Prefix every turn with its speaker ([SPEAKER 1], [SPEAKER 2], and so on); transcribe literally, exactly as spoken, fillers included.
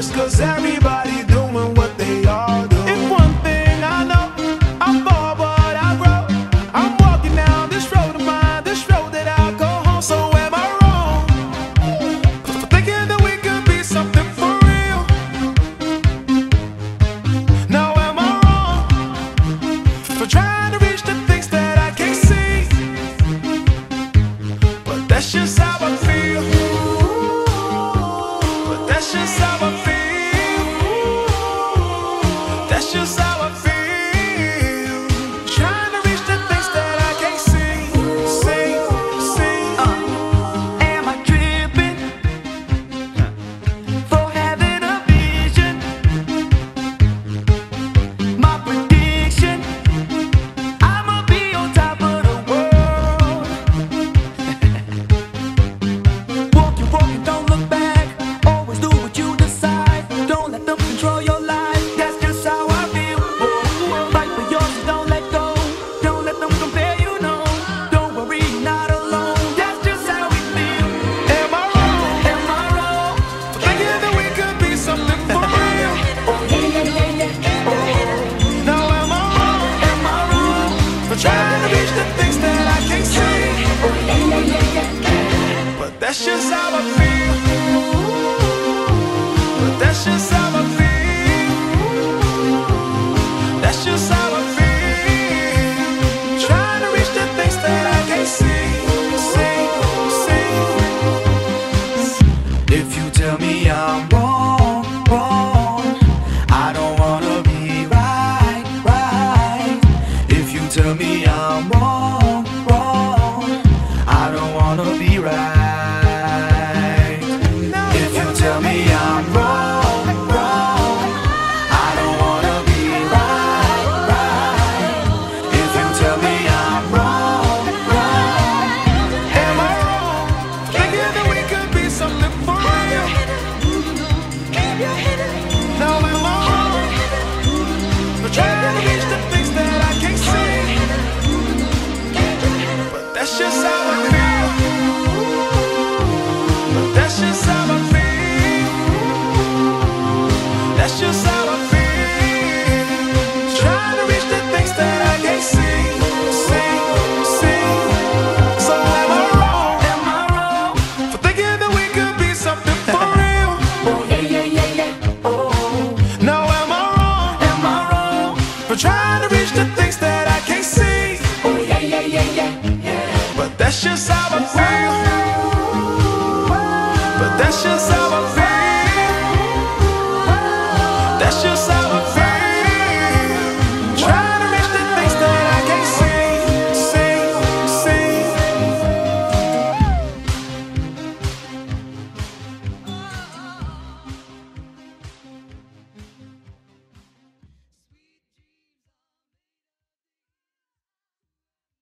[SPEAKER 1] just cause everybody doing what they all do. If one thing I know, I fall but I grow. I'm walking down this road of mine, this road that I go home. So am I wrong for thinking that we could be something for real? Now am I wrong for trying to reach the things that I can't see? But that's just how I feel. But that's just how I feel. That's just how I feel. Trying to reach the things that I can't see. See, see.
[SPEAKER 2] Uh, am I tripping for having a vision? My prediction, I'ma be on top of the world. Walking, walking, don't look back. Always do what you decide. Don't let them control your life. That's just how I feel. Fight for yours and don't let go. Don't let them compare you, no. Don't worry, you're not alone. That's just how we feel.
[SPEAKER 1] Am I wrong
[SPEAKER 2] Am I wrong?
[SPEAKER 1] for thinking that we could be something for real? Now am I wrong
[SPEAKER 2] Am I wrong?
[SPEAKER 1] for trying to reach the things that I can't see? But that's just how I feel. But that's just how I feel. That's just how I feel. Trying to reach the things that I can't see. See, see. If you tell me I'm